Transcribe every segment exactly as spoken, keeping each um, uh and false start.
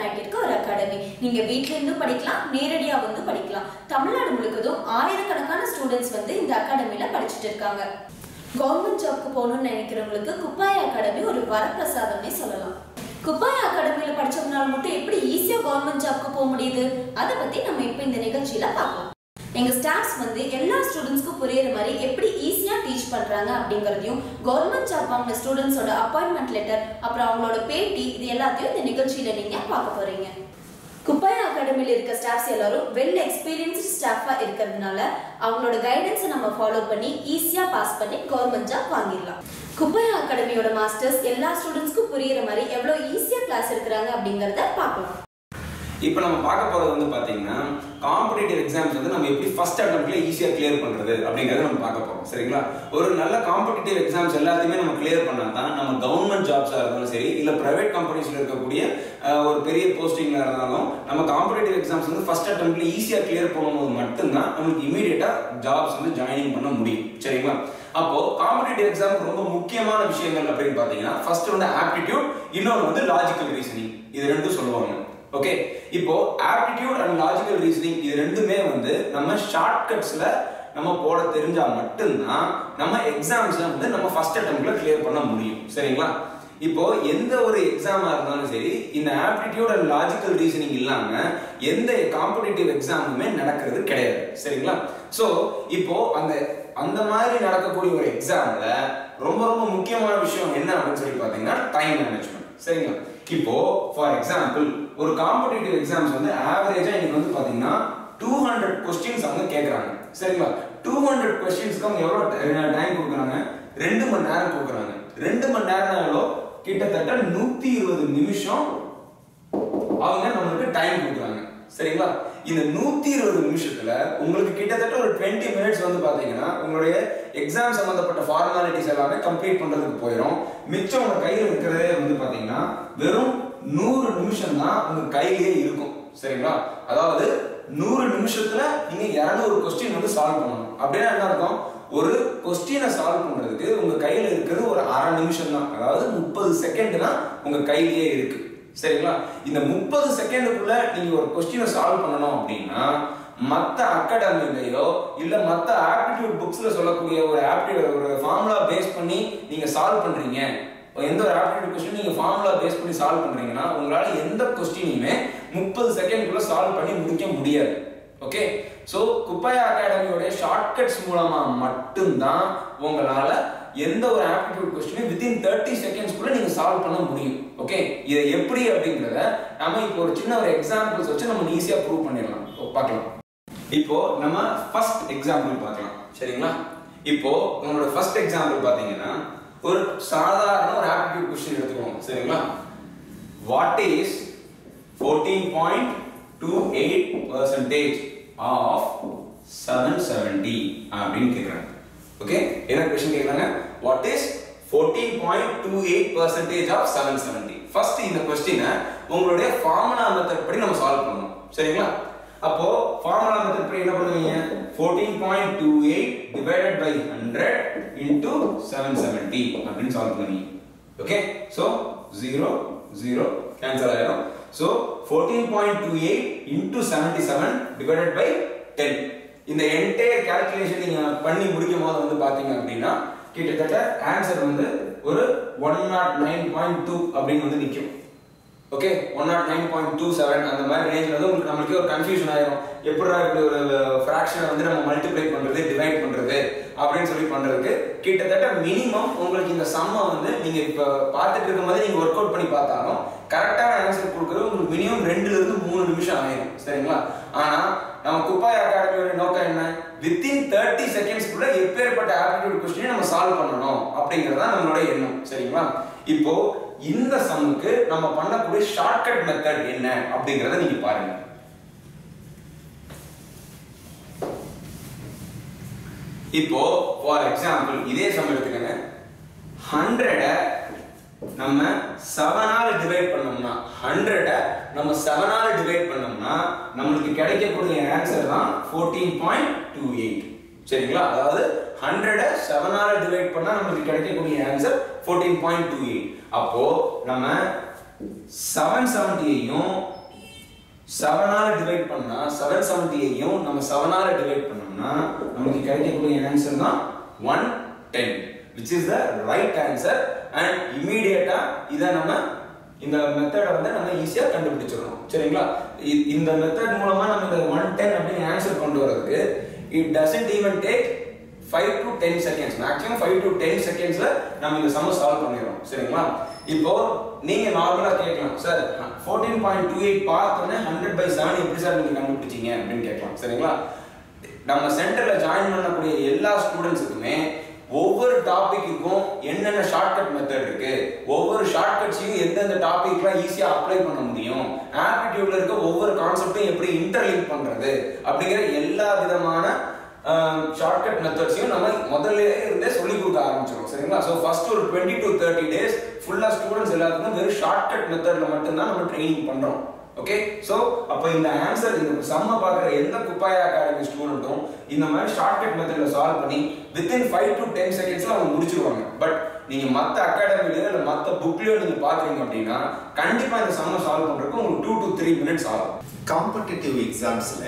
ஆயிட்டிருக்க ஒரு அகாடமி. நீங்க வீட்ல இருந்து படிக்கலாம், நேரடியா வந்து படிக்கலாம். தமிழ்நாடு முழுவதும் ஆயிரக்கணக்கான ஸ்டூடெண்ட்ஸ் வந்து இந்த அகாடமில படிச்சுட்டு இருக்காங்க. கவர்மெண்ட் ஜாப்க்கு போகணும்னு நினைக்கிறவங்களுக்கு குப்பாயா அகாடமி ஒரு வரப்பிரசாதம்னே சொல்லலாம். குப்பாயா அகாடமியில படிச்சவங்களால மட்டும் எப்படி ஈஸியா கவர்மெண்ட் ஜாப்க்கு போக முடியுது, அதை பத்தி நம்ம இப்ப இந்த நிகழ்ச்சியில பார்க்கலாம். எங்க ஸ்டாஃப்ஸ் வந்து எல்லா ஸ்டூடெண்ட்ஸ்க்கும் புரியுற மாதிரி எப்படி ஈஸியா டீச் பண்றாங்க அப்படிங்கறதையும், கவர்மெண்ட் ஜாப் வாங்கின ஸ்டூடெண்ட்ஸோட அப்பாயின்மெண்ட் லெட்டர், அப்புறம் அவங்களோட பேட்டி, இது எல்லாத்தையும் இந்த நிகழ்ச்சியில நீங்க பார்க்க போறீங்க. குப்பாயா அகாடமியில இருக்க ஸ்டாஃப்ஸ் எல்லாரும் வெல் எக்ஸ்பீரியன்ஸ்டு ஸ்டாஃபா இருக்கிறதுனால அவங்களோட கைடன்ஸை நம்ம ஃபாலோ பண்ணி ஈஸியா பாஸ் பண்ணி கவர்மெண்ட் ஜாப் வாங்கிடலாம். குப்பாயா அகாடமியோட மாஸ்டர்ஸ் எல்லா ஸ்டூடெண்ட்ஸ்க்கும் புரியுற மாதிரி எவ்வளவு ஈஸியா கிளாஸ் எடுக்கிறாங்க அப்படிங்கறத பார்க்கலாம். இப்போ நம்ம பார்க்க போறது வந்து பாத்தீங்கன்னா காம்படிட்டிவ் எக்ஸாம்ஸ் வந்து நம்ம எப்படி ஃபர்ஸ்ட் அட்டெம்ப்ட்ல ஈஸியா கிளியர் பண்றது அப்படிங்கறத நம்ம பார்க்க போறோம். சரிங்களா? ஒரு நல்ல காம்படிட்டிவ் எக்ஸாம்ஸ் எல்லாத்தையுமே நம்ம கிளியர் பண்ணா தான் நம்ம கவர்மெண்ட் ஜாப்ஸா இருந்தாலும் சரி, இல்ல பிரைவேட் கம்பெனிஸ்ல இருக்கக்கூடிய ஒரு பெரிய போஸ்டிங்ல இருந்தாலும் நம்ம காம்படிட்டிவ் எக்ஸாம்ஸ் வந்து ஃபர்ஸ்ட் அட்டெம்ப்ட்ல ஈஸியா கிளியர் பண்ணும்போது மட்டும்தான் நமக்கு இமீடியட்டா ஜாப்ஸ் வந்து ஜாயினிங் பண்ண முடியும். சரிங்களா? அப்போ காம்படிட்டிவ் எக்ஸாம் ரொம்ப முக்கியமான விஷயங்கள் அப்படின்னு பாத்தீங்கன்னா ஃபர்ஸ்ட் வந்து ஆப்டிடியூட், இன்னொன்று வந்து லாஜிக்கல் ரீசனிங். இது ரெண்டும் சொல்லுவாங்க. ஓகே, இப்போ ஆப்டிடியூட் அண்ட் லாஜிக்கல் ரீசனிங் இது ரெண்டுமே வந்து நம்ம ஷார்ட்கட்ஸ்ல நம்ம போட தெரிஞ்சா மட்டும்தான் நம்ம எக்ஸாம்ஸ்ல வந்து நம்ம ஃபர்ஸ்ட் அட்டெம்ப்ட்ல கிளியர் பண்ண முடியும். சரிங்களா? இப்போ எந்த ஒரு எக்ஸாமா இருந்தாலும் சரி, இந்த ஆப்டிடியூட் அண்ட் லாஜிக்கல் ரீசனிங் இல்லாம எந்த காம்படிட்டிவ் எக்ஸாமுமே நடக்கிறது கிடையாது. சரிங்களா? சோ இப்போ அந்த அந்த மாதிரி நடக்கக்கூடிய ஒரு எக்ஸாம்ல ரொம்ப ரொம்ப முக்கியமான விஷயம் என்ன அப்படின்னு சொல்லி பாத்தீங்கன்னா டைம் மேனேஜ்மெண்ட். சரிங்களா? இப்போ ஃபார் எக்ஸாம்பிள் ஒரு காம்படிட்டிவ் எக்ஸாம்ஸ் வந்து ஆவரேஜா இன்னைக்கு வந்து பாத்தீங்கன்னா டூ ஹண்ட்ரட் கொஸ்டின்ஸ் அவங்க கேட்கறாங்க. சரிங்களா? டூ ஹண்ட்ரட் கொஸ்டின்ஸ்க்கு அவங்க எவ்வளவு டைம் கொடுக்குறாங்க? ரெண்டு மணி நேரம் கொடுக்குறாங்க. ரெண்டு மணி நேரம் எவ்வளோ? கிட்டத்தட்ட நூத்தி இருபது நிமிஷம் அவங்க நம்மளுக்கு டைம் கொடுக்குறாங்க. சரிங்களா? இந்த நூத்தி இருபது நிமிஷத்துல உங்களுக்கு கிட்டத்தட்ட ஒரு டுவெண்ட்டி மினிட்ஸ் வந்து பாத்தீங்கன்னா உங்களுடைய எக்ஸாம் சம்பந்தப்பட்ட ஃபார்மாலிட்டிஸ் எல்லாமே கம்ப்ளீட் பண்றதுக்கு போயிடும். மிச்சம் உங்க கையில இருக்கிறதே வந்து பாத்தீங்கன்னா வெறும் நூறு நிமிஷம் தான் உங்க கையிலேயே இருக்கும். சரிங்களா? அதாவது நூறு நிமிஷத்துல நீங்க இருநூறு கொஸ்டின் வந்து சால்வ் பண்ணணும். அப்படின்னா என்ன அர்த்தம்? ஒரு கொஸ்டினை சால்வ் பண்றதுக்கு உங்க கையில இருக்கிறது ஒரு அரை நிமிஷம் தான், அதாவது முப்பது செகண்ட் தான் உங்க கையிலேயே இருக்கு. சரிங்களா? இந்த முப்பது செகண்டுக்குள்ள நீங்க ஒரு கொஸ்டினை சால்வ் பண்ணணும் அப்படின்னா மத்த அகாடமிலையோ இல்ல மத்த ஆப்டிடியூட் புக்ஸ்ல சொல்லக்கூடிய ஒரு ஆப்டிடியூட் ஒரு ஃபார்முலா பேஸ் பண்ணி நீங்க சால்வ் பண்றீங்க, எந்த ஒரு ஆப்டிடியூட் கொஸ்டின் நீங்க ஃபார்முலா பேஸ் பண்ணி சால்வ் பண்றீங்கன்னா உங்களால எந்த கொஸ்டினையுமே முப்பது செகண்ட்குள்ள சால்வ் பண்ணி முடிக்க முடியாது. ஓகே, சோ குப்பாயா அகாடமியோட ஷார்ட்கட்ஸ் மூலமா மட்டும்தான் உங்களால எந்த ஒரு ஆப்டிடியூட் கொஸ்டினை வித்தின் தேர்ட்டி செகண்ட்ஸ்க்குள்ள நீங்க சால்வ் பண்ண முடியும். ஓகே, இதை எப்படி அப்படிங்கறத நம்ம இப்போ ஒரு சின்ன ஒரு எக்ஸாம்பிள்ஸ் வச்சு நம்ம ஈஸியா ப்ரூவ் பண்ணிடலாம். பார்க்கலாம். இப்போ நம்ம ஃபர்ஸ்ட் எக்ஸாம்பிள் பார்க்கலாம். சரிங்களா? இப்போ உங்களோட ஃபர்ஸ்ட் எக்ஸாம்பிள் பாத்தீங்கன்னா ஒரு சாதாரண ஒரு ஆப்டிடியூட் கொஸ்டின் எடுத்துக்கோங்க. சரிங்களா? What is fourteen point two eight percentage of seven seventy அப்படின்னு கேக்குறாங்க. ஓகே, என்ன क्वेश्चन கேக்குறாங்க? What is fourteen point two eight percentage of seven seventy. First இந்த क्वेश्चन உங்களுடைய ஃபார்முலா மெத்தட் படி நம்ம சால்வ் பண்ணனும். சரிங்களா? அப்போ ஃபார்முலா மெத்தட் படி என்ன பண்ணுவீங்க? Fourteen point two eight divided by one hundred into seven seventy அப்படின்னு சால்வ் பண்ணுவீங்க. Okay, so zero zero cancel ஆயிடும். So fourteen point two eight into seventy-seven divided by ten. இந்த என்டையர் கால்குலேஷன் நீங்க பண்ணி முடிக்கும் போது வந்து பாத்தீங்க அப்படின்னா கிட்டத்தட்ட ஆன்சர் வந்து ஒரு one oh nine point two அப்படின்னு வந்து நிக்கும். ஓகே, one oh nine point two seven அந்த மாதிரி ரேஞ்ச்ல வந்து உங்களுக்கு நமக்கு ஒரு கன்ஃபியூஷன் ஆயிரும். எப்படிடா இப்படி ஒரு ஃபிராக்ஷனை வந்து நம்ம மல்டிப்ளை பண்றது, டிவைட் பண்றது அப்படின்னு சொல்லி பண்றதுக்கு கிட்டத்தட்ட மினிமம் உங்களுக்கு இந்த சம்மை வந்து நீங்க இப்ப பார்த்துட்டு இருக்கும்போது நீங்க ஒர்க் அவுட் பண்ணி பார்த்தாலும் கரெக்டான ஆன்சர் கொடுக்கறது உங்களுக்கு மினிமம் ரெண்டுல இருந்து மூணு நிமிஷம் ஆயிரும். சரிங்களா? ஆனா நம்ம குப்பாயா அகாடமியோட நோக்கம் என்ன? வித்தின் தேர்ட்டி செகண்ட்ஸ்க்குள்ள எப்பேற்பட்ட ஆப்டிடியூட் கொஸ்டினை நம்ம சால்வ் பண்ணணும் அப்படிங்கறத நம்மளோட எண்ணம். சரிங்களா? இப்போ இந்த சம்முக்கு நம்ம பண்ணக்கூடிய ஷார்ட்கட் மெத்தட் என்ன அப்படிங்கறத நீங்க பாருங்க. இப்போ ஃபார் எக்ஸாம்பிள் இதே சம் எடுத்துக்கங்க. ஹண்ட்ரட நம்ம செவனால டிவைட் பண்ணோம்னா ஹண்ட்ரட நம்ம செவனால டிவைட் பண்ணோம்னா நமக்கு கிடைக்கக்கூடிய ஆன்சர் தான் ஃபோர்டீன் பாயிண்ட் டூ எயிட். சரிங்களா? அதாவது ஹண்ட்ரட செவனால டிவைட் பண்ணா நமக்கு கிடைக்கக்கூடிய answer fourteen point two eight. அப்போ நம்ம செவன் செவன்டியையும் செவனால டிவைட் பண்ணா செவன் செவன்ட்டியையும் நம்ம செவனால டிவைட் பண்ணோம்னா நமக்கு கிடைக்கக்கூடிய ஆன்சர் தான் one ten, which is the right answer. and immediately இத நம்ம இந்த மெத்தட வந்து நம்ம ஈஸியா கண்டுபிடிச்சிடணும். சரிங்களா? இந்த மெத்தட் மூலமா நம்ம இந்த ஒன் டென் அப்படி ஆன்சர் கொண்டு வரதுக்கு it doesn't even take five to ten seconds, maximum five to ten secondsல நம்ம இந்த சம் சால்வ் பண்ணிரோம். சரிங்களா? இப்போ நீங்க நார்மலா கேட்கலாம், sir fourteen point two eight பார்த்தோனே one hundred by seven எப்படி சார் நீங்க கண்டுபிடிச்சீங்க அப்படினு கேட்கலாம். சரிங்களா? நம்ம சென்டர்ல ஜாயின் பண்ணக்கூடிய எல்லா ஸ்டூடண்ட்ஸ்க்குமே ஒவ்வொரு டாபிக்குக்கும் என்னென்ன ஷார்ட்கட் மெத்தட் இருக்கு, ஒவ்வொரு ஷார்ட்கட்ஸையும் எந்தெந்த டாபிக்லாம் ஈஸியா அப்ளை பண்ண முடியும், ஆப்டிடியூட்ல இருக்க ஒவ்வொரு கான்செப்டையும் எப்படி இன்டர்லிங்க் பண்றது அப்படிங்கிற எல்லா விதமான ஷார்ட்கட் மெத்தட்ஸையும் நம்ம முதல்ல இருந்தே சொல்லி கொடுக்க ஆரம்பிச்சிடும். சரிங்களா? ஸோ ஃபர்ஸ்ட் ஒரு டுவெண்ட்டி டு தேர்ட்டி டேஸ் ஃபுல்லா ஸ்டூடெண்ட்ஸ் எல்லாத்துக்கும் வெறும் ஷார்ட்கட் மெத்தட்ல மட்டும்தான் நம்ம ட்ரைனிங் பண்றோம். ஓகே, சோ அப்ப இந்த ஆன்சர் இந்த சம்ம பார்க்குற எந்த குப்பாயா அகாடமி ஸ்டூடெண்ட்டும் இந்த மாதிரி ஷார்ட்கட் மெத்தட்ல சால்வ் பண்ணி வித்தின் ஃபைவ் டு டென் செகண்ட்ஸ்ல அவங்க முடிச்சிருவாங்க. பட் நீங்க மற்ற அகாடமிலயோ இல்லை மற்ற புக்லயோ நீங்க பாக்குறீங்க அப்படின்னா கண்டிப்பா இந்த சம்ம சால்வ் பண்றதுக்கு உங்களுக்கு டூ டு த்ரீ மினிட்ஸ் ஆகும். காம்படிட்டிவ் எக்ஸாம்ஸ்ல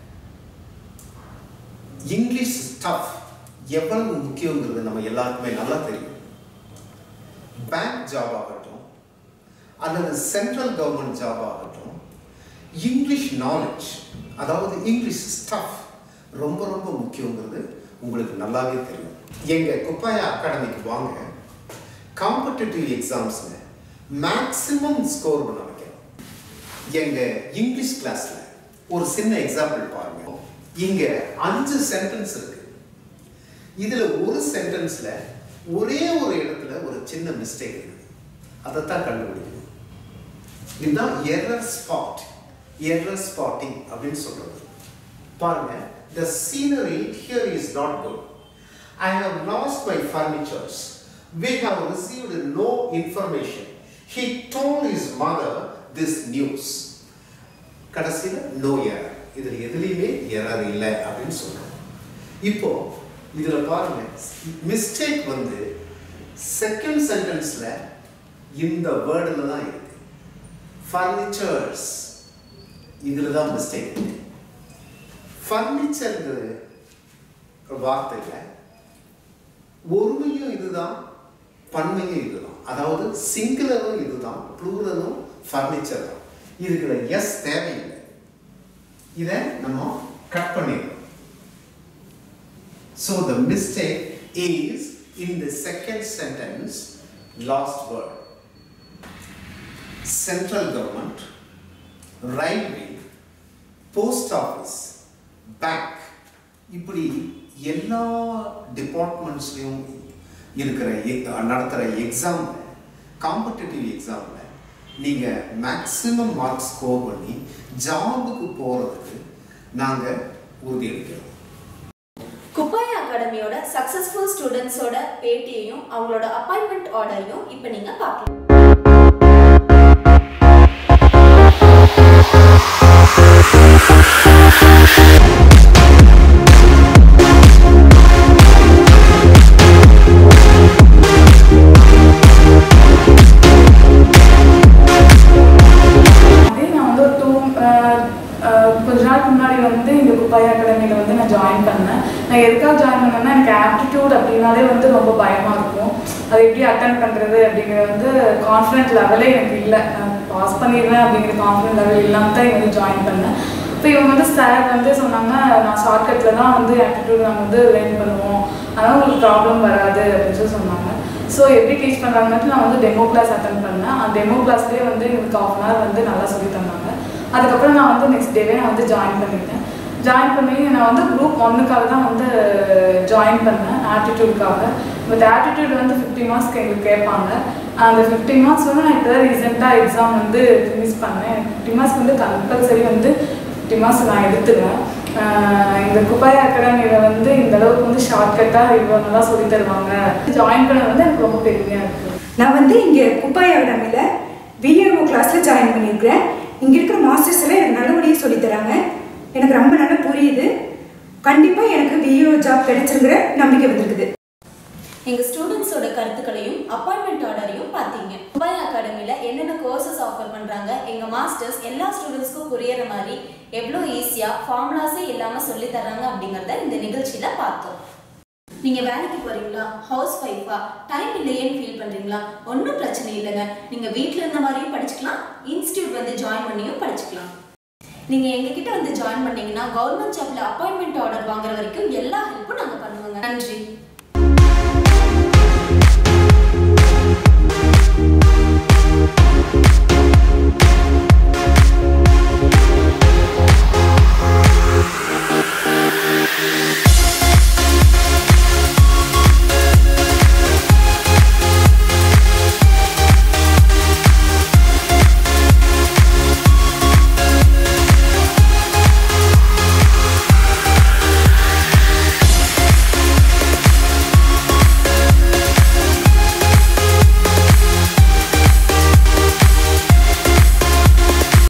இங்கிலீஷ் ஸ்டஃப் எவ்வளவு முக்கியங்கிறது நம்ம எல்லாருக்குமே நல்லா தெரியும். பேங்க் ஜாப் ஆகட்டும் அல்லது சென்ட்ரல் கவர்மெண்ட் ஜாப் ஆகட்டும், இங்கிலீஷ் நாலேஜ் அதாவது இங்கிலீஷ் ஸ்டஃப் ரொம்ப ரொம்ப முக்கியங்கிறது உங்களுக்கு நல்லாவே தெரியும். எங்க குப்பாயா அகாடமிக்கு வாங்க, காம்படிட்டிவ் எக்ஸாம்ஸ்ல மேக்ஸிமம் ஸ்கோர் பண்ண வைக்கிறோம். எங்க இங்கிலீஷ் கிளாஸ்ல ஒரு சின்ன எக்ஸாம்பிள் பாருங்க. இங்க அஞ்சு சென்டென்ஸ் இருக்கு. இதுல ஒரு சென்டென்ஸ்ல ஒரே ஒரு இடத்துல ஒரு சின்ன மிஸ்டேக் இருக்கு. அதைத்தான் கண்டுபிடிக்கணும். இதுதான் எரர் ஸ்பாட், எரர் ஸ்பாட்டிங் அப்படின்னு சொல்றது. பாருங்க, the scenery here is not good. I have lost my furnitures. We have received no information. He told his mother this news. கடைசியில no error. இதுல எதுலயுமே எரர் இல்லை அப்படின்னு சொல்றோம். இப்போ இதுல பாருங்க, மிஸ்டேக் வந்து செகண்ட் சென்டென்ஸ்ல இந்த வேர்டுல தான் இருக்கு. ஃபர்னிச்சர்ஸ் இதுல தான் மிஸ்டேக் இருக்கு. ஃபர்னிச்சர் வார்த்தையில ஒருமையும் இதுதான், பன்மையும் இதுதான். அதாவது சிங்குலரும் இதுதான், ப்ளூரலும் ஃபர்னிச்சர் தான். இதுக்குள்ள எஸ் தேவையில்லை. இதை நம்ம கட் பண்ணிடுறோம். So the mistake is in the second sentence, last word. Central government, railway, post office, bank, இப்படி எல்லா டிபார்ட்மெண்ட்ஸ்லையும் இருக்கிற நடத்துகிற எக்ஸாம், காம்படிட்டிவ் எக்ஸாமில் நீங்கள் மேக்ஸிமம் மார்க்ஸ் ஸ்கோர் பண்ணி ஜாபுக்கு போகிறதுக்கு நாங்கள் உறுதியளிக்கிறோம். குப்பாயா அகாடமியோட சக்சஸ்ஃபுல் ஸ்டூடெண்ட்ஸோட பேட்டியையும் அவங்களோட அப்பாயின்மெண்ட் ஆர்டரையும் இப்போ நீங்கள் பார்க்கலாம். குப்பாயா அகாடமியில் வந்து நான் ஜாயின் பண்ணேன். நான் எதுக்காக ஜாயின் பண்ணேன்னா, எனக்கு ஆப்டிடியூட் அப்படின்னாலே வந்து ரொம்ப பயமாக இருக்கும். அதை எப்படி அட்டன் பண்ணுறது அப்படிங்கிற வந்து கான்ஃபிடென்ட் லெவலே எனக்கு இல்லை. நான் பாஸ் பண்ணிடுவேன் அப்படிங்கிற கான்ஃபிடென்ட் லெவல் இல்லாமல் தான் இங்கே வந்து ஜாயின் பண்ணேன். இப்போ இவங்க வந்து சார் வந்து சொன்னாங்க, நான் ஷார்ட்கட்டில் தான் வந்து ஆப்டிடியூட் நாங்கள் வந்து லேர்ன் பண்ணுவோம், அதனால் உங்களுக்கு ப்ராப்ளம் வராது அப்படின்னு சொல்லி சொன்னாங்க. ஸோ எப்படி டீச் பண்ணுறாங்கன்னு நான் வந்து டெமோ கிளாஸ் அட்டன் பண்ணேன். அந்த டெமோ கிளாஸ்லேயே வந்து எங்களுக்கு ஹாஃப் அன் ஹவர் வந்து நல்லா சொல்லி தந்தாங்க. அதுக்கப்புறம் நான் வந்து நெக்ஸ்ட் டேவே நான் வந்து ஜாயின் பண்ணிட்டேன். ஜாயின் பண்ணி நான் வந்து குரூப் ஒன்றுக்காக தான் வந்து ஜாயின் பண்ணேன், ஆப்டிடியூடுக்காக. பட் ஆப்டிடியூட் வந்து ஃபிஃப்டி மார்க்ஸ்க்கு எங்களுக்கு கேட்பாங்க. அந்த ஃபிஃப்டி மார்க்ஸ் வந்து நான் இப்போ தான் ரீசெண்டாக எக்ஸாம் வந்து ஃபினிஷ் பண்ணேன். ஃபிஃப்டி மார்க்ஸ் வந்து கம்பல்சரி வந்து ஃபிஃப்டி மார்க்ஸ் நான் எடுத்துருவேன். இந்த குப்பாயா அகாடமியில் வந்து இந்த அளவுக்கு வந்து ஷார்ட்கட்டாக இவ்வளோ நல்லா சொல்லி தருவாங்க. ஜாயின் பண்ண வந்து எனக்கு ரொம்ப பெருமையாக இருக்குது. நான் வந்து இங்கே குப்பாயா அகாடமியில் விஏஓ கிளாஸில் ஜாயின் பண்ணியிருக்கிறேன். இங்கே இருக்கிற மாஸ்டர்ஸ் எல்லாம் எனக்கு நல்லபடியாக சொல்லித்தராங்க. எனக்கு ரொம்ப நல்லா புரியுது. கண்டிப்பாக எனக்கு விஏஓ ஜாப் கிடைச்சிருங்கிற நம்பிக்கை வந்திருக்குது. எங்க ஸ்டூடெண்ட்ஸோட கருத்துக்களையும் அப்பாயின்மெண்ட் ஆர்டரையும் பார்த்தீங்க. குபாயா அகாடமியில் என்னென்ன கோர்சஸ் ஆஃபர் பண்ணுறாங்க, எங்கள் மாஸ்டர்ஸ் எல்லா ஸ்டூடெண்ட்ஸ்க்கும் புரியற மாதிரி எவ்வளோ ஈஸியாக ஃபார்முலாஸே இல்லாமல் சொல்லி தர்றாங்க அப்படிங்கிறத இந்த நிகழ்ச்சியில் பார்த்தோம். நீங்கள் வேலைக்கு போகிறீங்களா, ஹவுஸ் ஒய்ஃபா, டைம் இல்லையேன்னு ஃபீல் பண்ணுறீங்களா? ஒன்றும் பிரச்சனை இல்லைங்க. நீங்கள் வீட்டில் இருந்த மாதிரியும் படிச்சுக்கலாம், இன்ஸ்டியூட் வந்து ஜாயின் பண்ணியும் படிச்சுக்கலாம். நீங்கள் எங்ககிட்ட வந்து ஜாயின் பண்ணீங்கன்னா கவர்மெண்ட் ஜாப்ல அப்பாயின்மெண்ட் ஆர்டர் வாங்குற வரைக்கும் எல்லா ஹெல்ப்பும் நாங்கள் பண்ணுவோங்க. நன்றி.